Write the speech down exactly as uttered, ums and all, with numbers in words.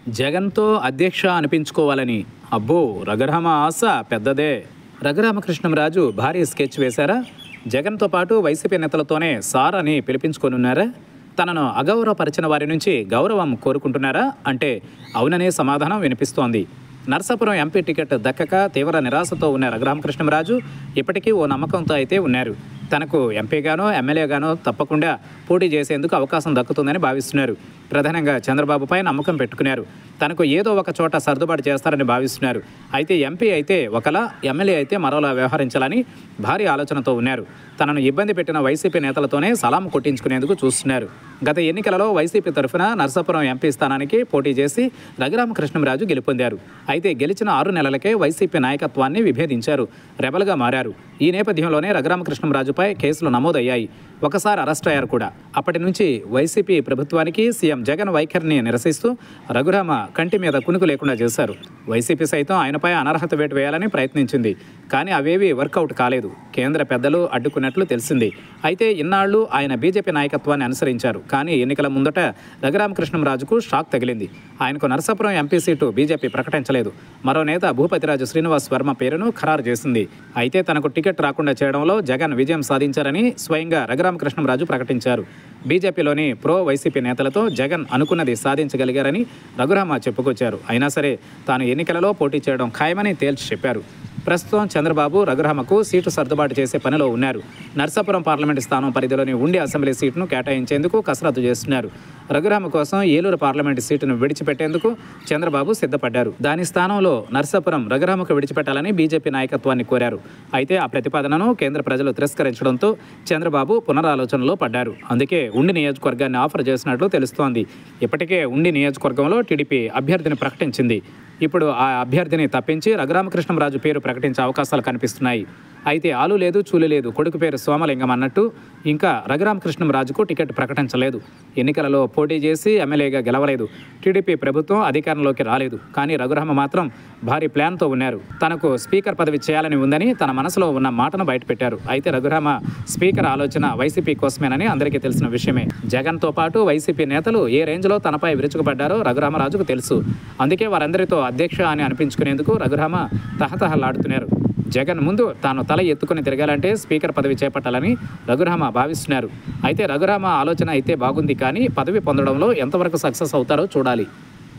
జగన్తో అధ్యక్ష అనిపించుకోవాలని అబ్బో రఘురామ ఆశ పెద్దదే. రఘురామకృష్ణంరాజు భారీ స్కెచ్ వేశారా? జగన్తో పాటు వైసీపీ నేతలతోనే సార్ అని పిలిపించుకొనున్నారా? తనను అగౌరవపరిచిన వారి నుంచి గౌరవం కోరుకుంటున్నారా అంటే అవుననే సమాధానం వినిపిస్తోంది. నర్సాపురం ఎంపీ టికెట్ దక్కక తీవ్ర నిరాశతో ఉన్న రఘురామకృష్ణంరాజు ఇప్పటికీ ఓ నమ్మకంతో అయితే ఉన్నారు. తనకు ఎంపీగానో ఎమ్మెల్యేగానో తప్పకుండా పోటీ చేసేందుకు అవకాశం దక్కుతుందని భావిస్తున్నారు. ప్రధానంగా చంద్రబాబుపై నమ్మకం పెట్టుకున్నారు. తనకు ఏదో ఒక చోట సర్దుబాటు చేస్తారని భావిస్తున్నారు. అయితే ఎంపీ అయితే ఒకలా, ఎమ్మెల్యే అయితే మరోలా వ్యవహరించాలని భారీ ఆలోచనతో ఉన్నారు. తనను ఇబ్బంది పెట్టిన వైసీపీ నేతలతోనే సలాం కొట్టించుకునేందుకు చూస్తున్నారు. గత ఎన్నికలలో వైసీపీ తరఫున నర్సాపురం ఎంపీ స్థానానికి పోటీ చేసి రఘురామకృష్ణంరాజు గెలుపొందారు. అయితే గెలిచిన ఆరు నెలలకే వైసీపీ నాయకత్వాన్ని విభేదించారు, రెబల్గా మారారు. ఈ నేపథ్యంలోనే రఘురామకృష్ణంరాజుపై కేసులు నమోదయ్యాయి. ఒకసారి అరెస్ట్ అయ్యారు కూడా. అప్పటి నుంచి వైసీపీ ప్రభుత్వానికి సీఎం జగన్ వైఖరిని నిరసిస్తూ రఘురామ కంటి మీద కునుకు లేకుండా చేశారు. వైసీపీ సైతం ఆయనపై అనర్హత వేటు వేయాలని ప్రయత్నించింది. కానీ అవేవి వర్కౌట్ కాలేదు. కేంద్ర పెద్దలు అడ్డుకున్నట్లు తెలిసింది. అయితే ఇన్నాళ్లు ఆయన బీజేపీ నాయకత్వాన్ని అనుసరించారు. కానీ ఎన్నికల ముందట రఘురామకృష్ణంరాజుకు షాక్ తగిలింది. ఆయనకు నరసాపురం ఎంపీ సీటు బీజేపీ ప్రకటించలేదు. మరో నేత భూపతిరాజు శ్రీనివాస్ వర్మ పేరును ఖరారు చేసింది. అయితే తనకు టికెట్ రాకుండా చేయడంలో జగన్ విజయం సాధించారని స్వయంగా రఘురామకృష్ణంరాజు ప్రకటించారు. బీజేపీలోని ప్రో వైసీపీ నేతలతో జగన్ అనుకున్నది సాధించగలిగారని రఘురామ చెప్పుకొచ్చారు. అయినా సరే తాను ఎన్నికలలో పోటీ చేయడం ఖాయమని తేల్చి చెప్పారు. ప్రస్తుతం చంద్రబాబు రఘురామకు సీటు సర్దుబాటు చేసే పనిలో ఉన్నారు. నర్సాపురం పార్లమెంటు స్థానం పరిధిలోని ఉండి అసెంబ్లీ సీటును కేటాయించేందుకు కసరత్తు చేస్తున్నారు. రఘురామ కోసం ఏలూరు పార్లమెంటు సీటును విడిచిపెట్టేందుకు చంద్రబాబు సిద్ధపడ్డారు. దాని స్థానంలో నర్సాపురం రఘురామకు విడిచిపెట్టాలని బీజేపీ నాయకత్వాన్ని కోరారు. అయితే ఆ ప్రతిపాదనను కేంద్ర ప్రజలు తిరస్కరించడంతో చంద్రబాబు పునరాలోచనలో పడ్డారు. అందుకే ఉండి నియోజకవర్గాన్ని ఆఫర్ చేసినట్లు తెలుస్తోంది. ఇప్పటికే ఉండి నియోజకవర్గంలో టీడీపీ అభ్యర్థిని ప్రకటించింది. ఇప్పుడు ఆ అభ్యర్థిని తప్పించి రఘురామకృష్ణంరాజు పేరు ప్రకటించే అవకాశాలు కనిపిస్తున్నాయి. అయితే ఆలు లేదు చూలు లేదు, కొడుకు పేరు సోమలింగం అన్నట్టు ఇంకా రఘురామకృష్ణంరాజుకు టికెట్ ప్రకటించలేదు. ఎన్నికలలో పోటీ చేసి ఎమ్మెల్యేగా గెలవలేదు. టీడీపీ ప్రభుత్వం అధికారంలోకి రాలేదు. కానీ రఘురామ మాత్రం భారీ ప్లాన్తో ఉన్నారు. తనకు స్పీకర్ పదవి చేయాలని ఉందని తన మనసులో ఉన్న మాటను బయటపెట్టారు. అయితే రఘురామ స్పీకర్ ఆలోచన వైసీపీ కోసమేనని అందరికీ తెలిసిన విషయమే. జగన్తో పాటు వైసీపీ నేతలు ఏ రేంజ్లో తనపై విరుచుకుపడ్డారో రఘురామరాజుకు తెలుసు. అందుకే వారందరితో అధ్యక్ష అని అనిపించుకునేందుకు రఘురామ తహతహలాడుతున్నారు. జగన్ ముందు తాను తల ఎత్తుకుని తిరగాలంటే స్పీకర్ పదవి చేపట్టాలని రఘురామ భావిస్తున్నారు. అయితే రఘురామ ఆలోచన అయితే బాగుంది, కానీ పదవి పొందడంలో ఎంతవరకు సక్సెస్ అవుతారో చూడాలి.